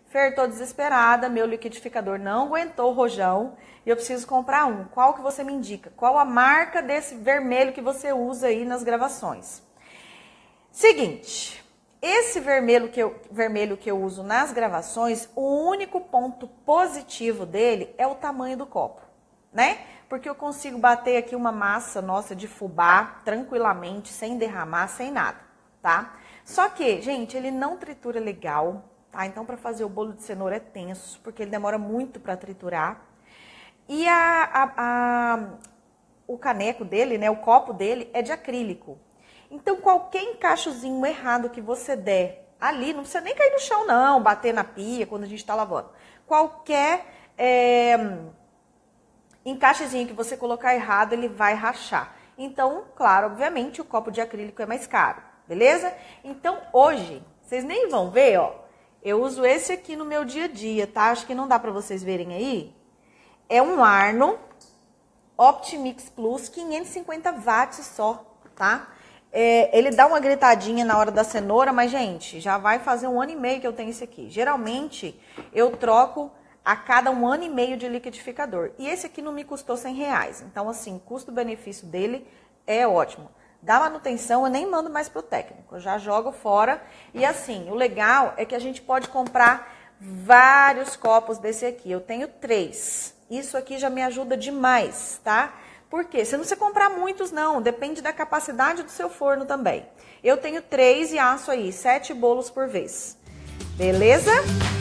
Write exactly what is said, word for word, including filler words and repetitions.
Fer, tô desesperada, meu liquidificador não aguentou o rojão e eu preciso comprar um. Qual que você me indica? Qual a marca desse vermelho que você usa aí nas gravações? Seguinte, esse vermelho que, eu, vermelho que eu uso nas gravações, o único ponto positivo dele é o tamanho do copo, né? Porque eu consigo bater aqui uma massa nossa de fubá tranquilamente, sem derramar, sem nada, tá? Só que, gente, ele não tritura legal, tá? Então, para fazer o bolo de cenoura é tenso, porque ele demora muito para triturar. E a, a, a, o caneco dele, né, o copo dele é de acrílico. Então, qualquer encaixozinho errado que você der ali, não precisa nem cair no chão, não, bater na pia quando a gente está lavando. Qualquer é, encaixezinho que você colocar errado, ele vai rachar. Então, claro, obviamente, o copo de acrílico é mais caro, beleza? Então, hoje, vocês nem vão ver, ó, eu uso esse aqui no meu dia a dia, tá? Acho que não dá para vocês verem aí. É um Arno Optimix Plus, quinhentos e cinquenta watts só, tá? É, ele dá uma gritadinha na hora da cenoura, mas, gente, já vai fazer um ano e meio que eu tenho esse aqui. Geralmente, eu troco a cada um ano e meio de liquidificador. E esse aqui não me custou cem reais. Então, assim, o custo-benefício dele é ótimo. Dá manutenção, eu nem mando mais pro técnico. Eu já jogo fora. E, assim, o legal é que a gente pode comprar vários copos desse aqui. Eu tenho três. Isso aqui já me ajuda demais, tá? Por quê? Você não precisa comprar muitos, não. Depende da capacidade do seu forno também. Eu tenho três e asso aí, sete bolos por vez. Beleza?